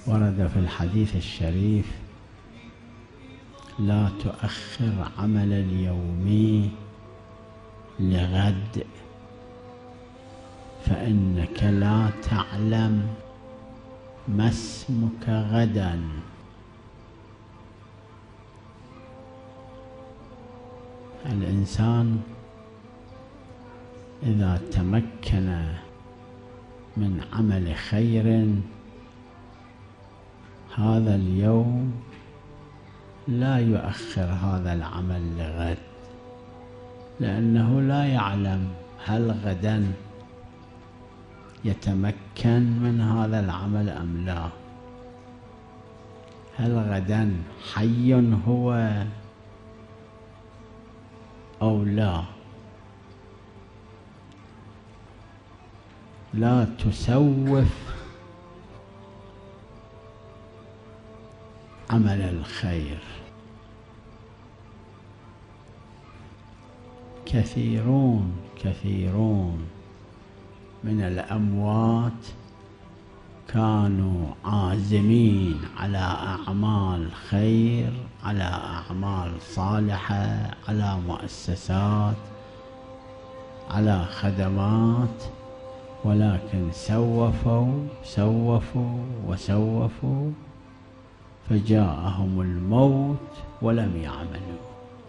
ورد في الحديث الشريف: لا تؤخر عمل اليوم لغد، فإنك لا تعلم ما اسمك غدا. الإنسان إذا تمكن من عمل خير هذا اليوم لا يؤخر هذا العمل لغد، لأنه لا يعلم هل غدا يتمكن من هذا العمل أم لا، هل غدا حي هو أو لا. لا تسوف عمل الخير. كثيرون من الأموات كانوا عازمين على أعمال خير، على أعمال صالحة، على مؤسسات، على خدمات، ولكن سوفوا فجاءهم الموت ولم يعملوا.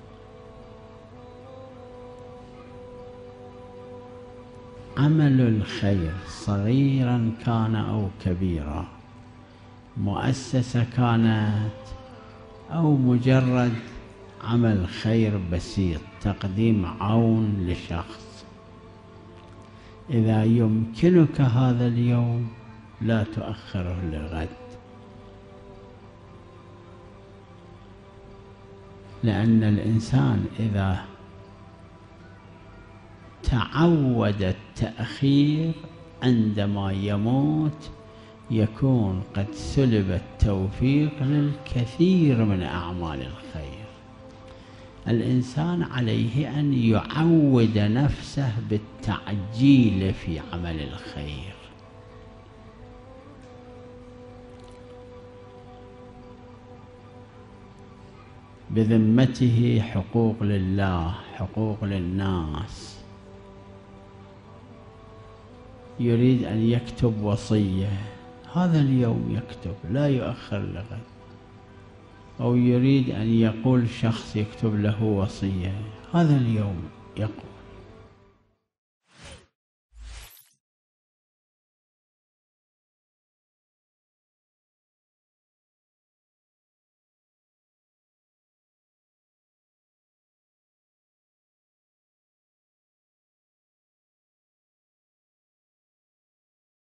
عمل الخير صغيرا كان أو كبيرا، مؤسسة كانت أو مجرد عمل خير بسيط، تقديم عون لشخص، إذا يمكنك هذا اليوم لا تؤخره لغد، لأن الإنسان إذا تعود التأخير عندما يموت يكون قد سلب التوفيق للكثير من أعمال الخير. الإنسان عليه أن يعود نفسه بالتعجيل في عمل الخير. بذمته حقوق لله، حقوق للناس، يريد أن يكتب وصية، هذا اليوم يكتب لا يؤخر لغد. أو يريد أن يقول شخص يكتب له وصية، هذا اليوم يقول.